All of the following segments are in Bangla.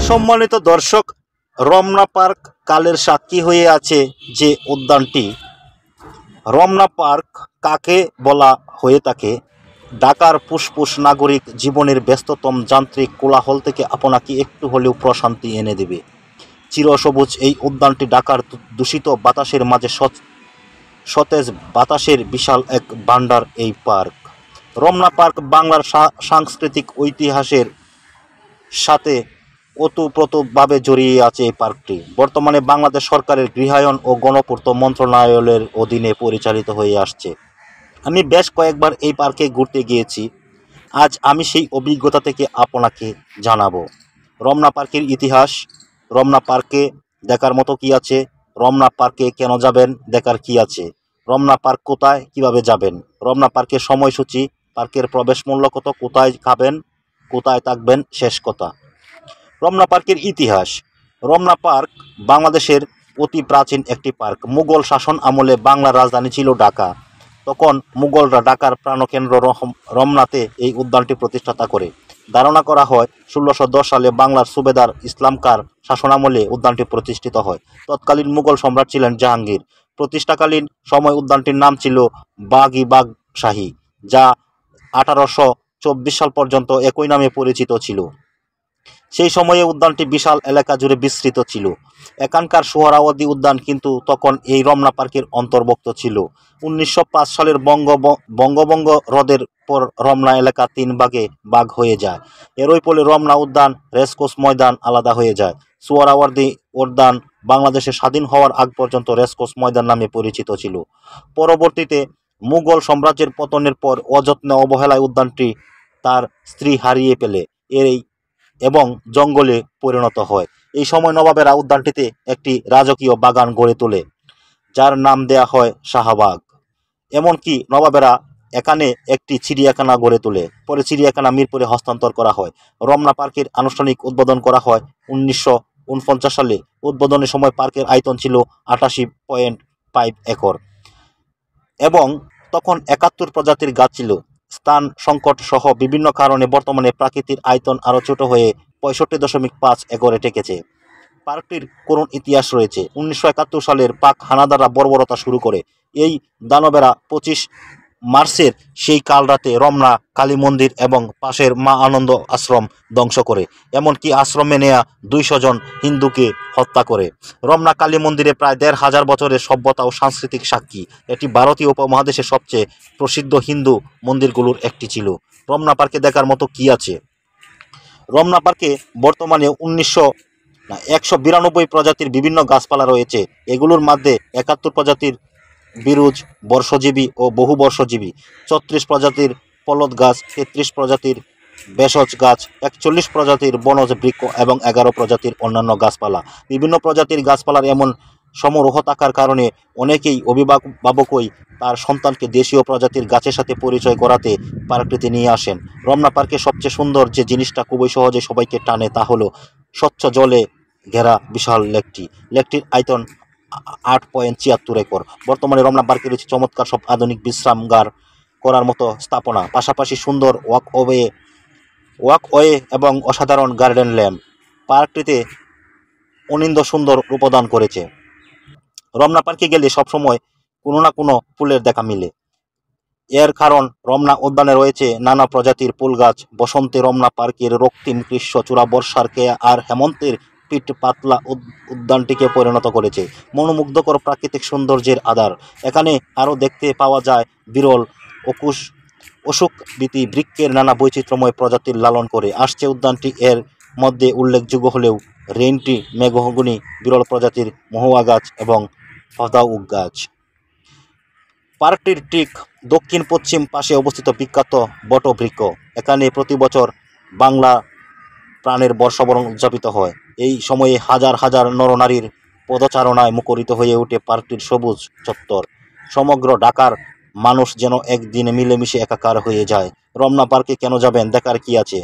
সম্মানিত দর্শক, রমনা পার্ক কালের সাক্ষী হয়ে আছে যে উদ্যানটি। রমনা পার্ক কাকে বলা হয়ে থাকে? ঢাকার ফুসফুস নাগরিক জীবনের ব্যস্ততম যান্ত্রিক কোলাহল থেকে আপনাকে একটু হলেও প্রশান্তি এনে দেবে। চিরসবুজ এই উদ্যানটি ঢাকার দূষিত বাতাসের মাঝে সতেজ বাতাসের বিশাল এক ভান্ডার এই পার্ক। রমনা পার্ক বাংলার সাংস্কৃতিক ঐতিহাসের সাথে ওতপ্রোতভাবে জড়িয়ে আছে। এই পার্কটি বর্তমানে বাংলাদেশ সরকারের গৃহায়ন ও গণপূর্ত মন্ত্রণালয়ের অধীনে পরিচালিত হয়ে আসছে। আমি বেশ কয়েকবার এই পার্কে ঘুরতে গিয়েছি। আজ আমি সেই অভিজ্ঞতা থেকে আপনাকে জানাবো। রমনা পার্কের ইতিহাস, রমনা পার্কে দেখার মতো কি আছে, রমনা পার্কে কেন যাবেন, দেখার কি আছে, রমনা পার্ক কোথায়, কিভাবে যাবেন, রমনা পার্কের সময়সূচি, পার্কের প্রবেশ মূল্য কত, কোথায় খাবেন, কোথায় থাকবেন, শেষ কথা। রমনা পার্কের ইতিহাস। রমনা পার্ক বাংলাদেশের অতি প্রাচীন একটি পার্ক। মুঘল শাসন আমলে বাংলার রাজধানী ছিল ঢাকা। তখন মুঘলরা ঢাকার প্রাণকেন্দ্র রমনাতে এই উদ্যানটি প্রতিষ্ঠাতা করে। ধারণা করা হয় 1610 সালে বাংলার সুবেদার ইসলাম খাঁর শাসনামলে উদ্যানটি প্রতিষ্ঠিত হয়। তৎকালীন মুঘল সম্রাট ছিলেন জাহাঙ্গীর। প্রতিষ্ঠাকালীন সময় উদ্যানটির নাম ছিল বাগ-ই-বাগ শাহী, যা 1824 সাল পর্যন্ত একই নামে পরিচিত ছিল। সেই সময়ে উদ্যানটি বিশাল এলাকা জুড়ে বিস্তৃত ছিল। এখানকার সোহরাওয়ার্দী উদ্যান কিন্তু তখন এই রমনা পার্কের অন্তর্ভুক্ত ছিল। 1905 সালের বঙ্গভঙ্গ রদের পর রমনা এলাকা 3 ভাগে ভাগ হয়ে যায়। এরই ফলে রমনা উদ্যান, রেসকোর্স ময়দান আলাদা হয়ে যায়। সোহরাওয়ার্দী উদ্যান বাংলাদেশের স্বাধীন হওয়ার আগ পর্যন্ত রেসকোর্স ময়দান নামে পরিচিত ছিল। পরবর্তীতে মুঘল সাম্রাজ্যের পতনের পর অযত্নে অবহেলায় উদ্যানটি তার স্ত্রী হারিয়ে ফেলে এবং জঙ্গলে পরিণত হয়। এই সময় নবাবেরা উদ্যানটিতে একটি রাজকীয় বাগান গড়ে তোলে, যার নাম দেয়া হয় শাহবাগ। এমনকি নবাবেরা এখানে একটি চিড়িয়াখানা গড়ে তোলে। পরে চিড়িয়াখানা মিরপুরে হস্তান্তর করা হয়। রমনা পার্কের আনুষ্ঠানিক উদ্বোধন করা হয় 1949 সালে। উদ্বোধনের সময় পার্কের আয়তন ছিল 88.5 একর এবং তখন 71 প্রজাতির গাছ ছিল। স্থান সংকট সহ বিভিন্ন কারণে বর্তমানে প্রাকৃতিক আয়তন আরও ছোট হয়ে 65.5 একরে টেকেছে। পার্কটির করুণ ইতিহাস রয়েছে। 1971 সালের পাক হানাদাররা বর্বরতা শুরু করে। এই দানবেরা 25 মার্চের সেই কাল রাতে রমনা কালী মন্দির এবং পাশের মা আনন্দ আশ্রম ধ্বংস করে। এমনকি আশ্রমে নেয়া 200 জন হিন্দুকে হত্যা করে। রমনা কালী মন্দিরে প্রায় 1500 বছরের সভ্যতা ও সাংস্কৃতিক সাক্ষী। এটি ভারতীয় উপমহাদেশের সবচেয়ে প্রসিদ্ধ হিন্দু মন্দিরগুলোর একটি ছিল। রমনা পার্কে দেখার মতো কি আছে? রমনা পার্কে বর্তমানে 192 প্রজাতির বিভিন্ন গাছপালা রয়েছে। এগুলোর মধ্যে 71 প্রজাতির বিরুজ, বর্ষজীবী ও বহুবর্ষজীবী, 34 প্রজাতির পলদ গাছ, 33 প্রজাতির ভেষজ গাছ, 41 প্রজাতির বনজ বৃক্ষ এবং 11 প্রজাতির অন্যান্য গাছপালা। বিভিন্ন প্রজাতির গাছপালার এমন সমারোহ থাকার কারণে অনেকেই অভিভাবকই তার সন্তানকে দেশীয় প্রজাতির গাছের সাথে পরিচয় করাতে পার্কটিতে নিয়ে আসেন। রমনা পার্কে সবচেয়ে সুন্দর যে জিনিসটা খুবই সহজে সবাইকে টানে তা হলো স্বচ্ছ জলে ঘেরা বিশাল লেকটির আয়তন 8.76 একর। বর্তমানে রমনা পার্কে রয়েছে চমৎকার সব আধুনিক বিশ্রামাগার করার মতো স্থাপনা, পাশাপাশি সুন্দর ওয়াকওয়ে এবং অসাধারণ গার্ডেন ল্যাম্প পার্কটিতে অনিন্দ্য সুন্দর রূপদান করেছে। রমনা পার্কে গেলে সবসময় কোনো না কোনো ফুলের দেখা মিলে। এর কারণ রমনা উদ্যানে রয়েছে নানা প্রজাতির ফুল গাছ। বসন্তে রমনা পার্কের রক্তিম গ্রীষ্ম চূড়া বর্ষার কেয়া আর হেমন্তের পিঠ পাতলা উদ্যানটিকে পরিণত করেছে মনোমুগ্ধকর প্রাকৃতিক সৌন্দর্যের আধার। এখানে আরও দেখতে পাওয়া যায় বিরল অসুখবীতি বৃক্ষের নানা বৈচিত্র্যময় প্রজাতির লালন করে আসছে উদ্যানটি। এর মধ্যে উল্লেখযোগ্য হলেও রেইনটি, মেঘহগুনি, বিরল প্রজাতির মহুয়া গাছ এবং পদাউক গাছ। পার্কটির ঠিক দক্ষিণ পশ্চিম পাশে অবস্থিত বিখ্যাত বটবৃক্ষ। এখানে প্রতি বছর বাংলা প্রাণের বর্ষবরণ উদযাপিত হয়। এই সময়ে হাজার হাজার নরনারীর পদচারণায় মুখরিত হয়ে ওঠে পার্কটির সবুজ চত্বর। সমগ্র ঢাকার মানুষ যেন একদিনে মিলেমিশে একাকার হয়ে যায়। রমনা পার্কে কেন যাবেন, দেখার কি আছে?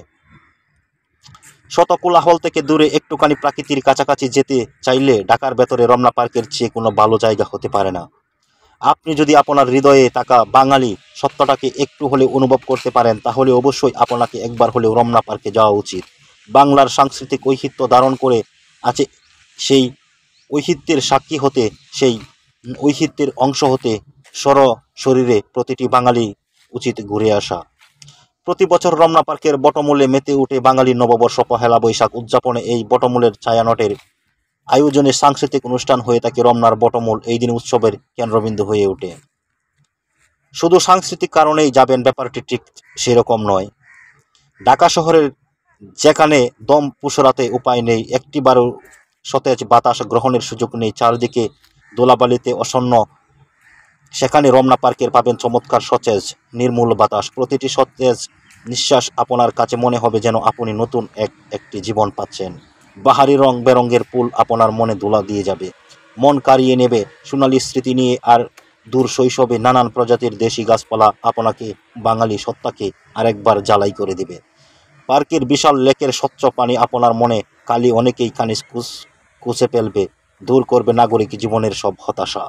শত কোলাহল থেকে দূরে একটুখানি প্রাকৃতির কাছাকাছি যেতে চাইলে ঢাকার ভেতরে রমনা পার্কের চেয়ে কোনো ভালো জায়গা হতে পারে না। আপনি যদি আপনার হৃদয়ে থাকা বাঙালি সত্যটাকে একটু হলে অনুভব করতে পারেন, তাহলে অবশ্যই আপনাকে একবার হলেও রমনা পার্কে যাওয়া উচিত। বাংলার সাংস্কৃতিক ঐতিহ্য ধারণ করে আছে, সেই ঐতিহ্যের সাক্ষী হতে, সেই ঐতিহ্যের অংশ হতে শরীরে প্রতিটি বাঙালি উচিত ঘুরে আসা। প্রতি বছর রমনা পার্কের বটমূলে মেতে উঠে বাঙালি নববর্ষ পহেলা বৈশাখ উদযাপনে। এই বটমূলের ছায়ানটের আয়োজনে সাংস্কৃতিক অনুষ্ঠান হয়ে থাকে। রমনার বটমূল এই দিন উৎসবের কেন্দ্রবিন্দু হয়ে ওঠে। শুধু সাংস্কৃতিক কারণেই যাবেন, ব্যাপারটি ঠিক সেরকম নয়। ঢাকা শহরের যেখানে দম পুষরাতে উপায় নেই, একটিবারও সতেজ বাতাস গ্রহণের সুযোগ নেই, চারদিকে দোলাবালিতে অসন্ন, সেখানে রমনা পার্কের পাবেন চমৎকার সতেজ নির্মূল বাতাস। প্রতিটি সতেজ নিঃশ্বাস আপনার কাছে মনে হবে যেন আপনি নতুন একটি জীবন পাচ্ছেন। বাহারি রং বেরঙের ফুল আপনার মনে দোলা দিয়ে যাবে, মন কাড়িয়ে নেবে সোনালি স্মৃতি নিয়ে। আর দূর শৈশবে নানান প্রজাতির দেশি গাছপালা আপনাকে বাঙালি সত্তাকে আরেকবার জ্বালাই করে দেবে। পার্কের বিশাল লেকের স্বচ্ছ পানি আপনার মনে কালি অনেকেই কানিজ কুচে ফেলবে, দূর করবে নাগরিক জীবনের সব হতাশা।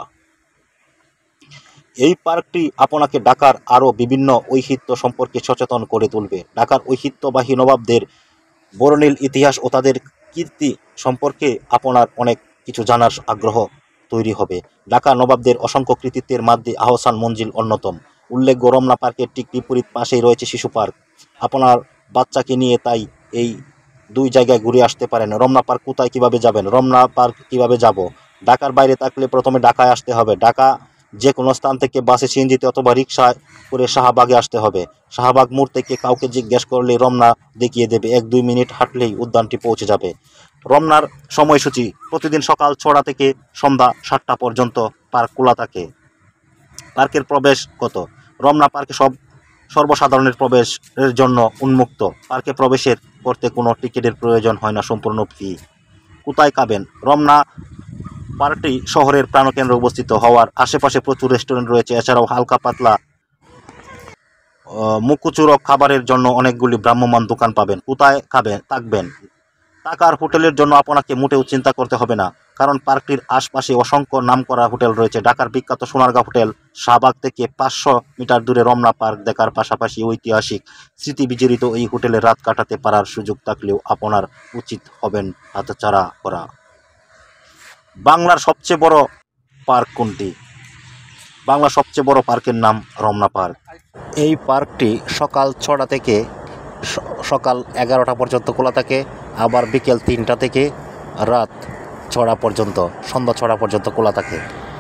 এই পার্কটি আপনাকে ঢাকার আরও বিভিন্ন ঐতিহ্য সম্পর্কে সচেতন করে তুলবে। ঢাকার ঐতিহ্যবাহী নবাবদের বর্ণিল ইতিহাস ও তাদের কীর্তি সম্পর্কে আপনার অনেক কিছু জানার আগ্রহ তৈরি হবে। ঢাকা নবাবদের অসংখ্য কৃতিত্বের মধ্যে আহসান মঞ্জিল অন্যতম। উল্লেখ্য, রমনা পার্কের ঠিক বিপরীত পাশেই রয়েছে শিশু পার্ক। আপনার বাচ্চাকে নিয়ে তাই এই দুই জায়গায় ঘুরে আসতে পারেন। রমনা পার্ক কোথায়, কিভাবে যাবেন? রমনা পার্ক কিভাবে যাব? ঢাকার বাইরে থাকলে প্রথমে ঢাকায় আসতে হবে। ঢাকা যে কোনো স্থান থেকে বাসে, সিএনজিতে অথবা রিক্সায় করে শাহবাগে আসতে হবে। শাহবাগ মোড় থেকে কাউকে জিজ্ঞেস করলে রমনা দেখিয়ে দেবে। 1-2 মিনিট হাঁটলেই উদ্যানটি পৌঁছে যাবে। রমনার সময়সূচি: প্রতিদিন সকাল 6টা থেকে সন্ধ্যা 7টা পর্যন্ত পার্ক খোলা থাকে। পার্কের প্রবেশ কত? রমনা পার্কে সর্বসাধারণের প্রবেশের জন্য উন্মুক্ত। পার্কে প্রবেশের করতে কোনো টিকিটের প্রয়োজন হয় না, সম্পূর্ণ ফ্রি। কোথায় খাবেন? রমনা পার্কটি শহরের প্রাণকেন্দ্রে অবস্থিত হওয়ার আশেপাশে প্রচুর রেস্টুরেন্ট রয়েছে। এছাড়াও হালকা পাতলা মুখচুরক খাবারের জন্য অনেকগুলি ভ্রাম্যমাণ দোকান পাবেন। কোথায় থাকবেন? থাকার হোটেলের জন্য আপনাকে মোটেও চিন্তা করতে হবে না, কারণ পার্কটির আশপাশে অসংখ্য নামকরা হোটেল রয়েছে। ঢাকার বিখ্যাত সোনারগাঁ হোটেল, শাহবাগ থেকে 500 মিটার দূরে রমনা পার্ক দেখার পাশাপাশি ঐতিহাসিক স্মৃতি বিজড়িত এই হোটেলে রাত কাটাতে পারার সুযোগ থাকলেও আপনার উচিত হবেন হাতছাড়া করা। বাংলার সবচেয়ে বড় পার্ক কোনটি? বাংলার সবচেয়ে বড় পার্কের নাম রমনা পার্ক। এই পার্কটি সকাল 6টা থেকে সকাল 11টা পর্যন্ত খোলা থাকে, আবার বিকেল 3টা থেকে রাত 6টা পর্যন্ত, সন্ধ্যা 6টা পর্যন্ত খোলা থাকে।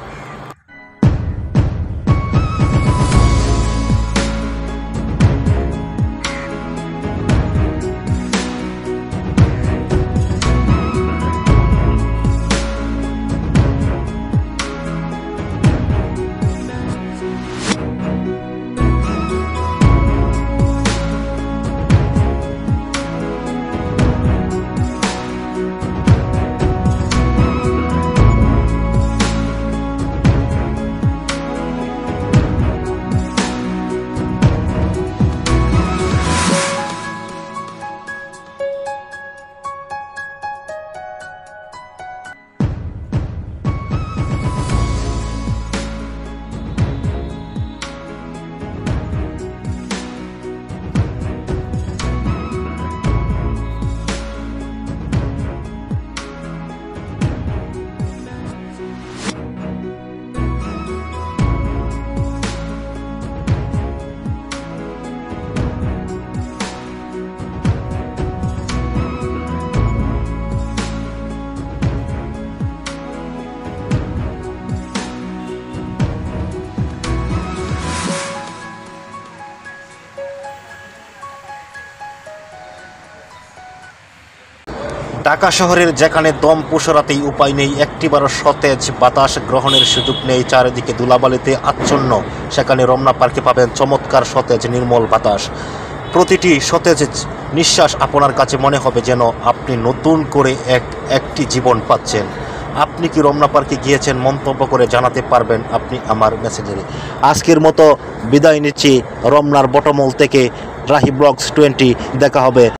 ঢাকা শহরের যেখানে দম পুষরাতেই উপায় নেই, একটিবারও সতেজ বাতাস গ্রহণের সুযোগ নেই, চারিদিকে ধুলাবালিতে আচ্ছন্ন, সেখানে রমনা পার্কে পাবেন চমৎকার সতেজ নির্মল বাতাস। প্রতিটি সতেজ নিঃশ্বাস আপনার কাছে মনে হবে যেন আপনি নতুন করে একটি জীবন পাচ্ছেন। আপনি কি রমনা পার্কে গিয়েছেন? মন্তব্য করে জানাতে পারবেন আপনি আমার মেসেঞ্জারে। আজকের মতো বিদায় নিচ্ছি রমনার বটমূল থেকে। রাহি ব্লগস 20। দেখা হবে।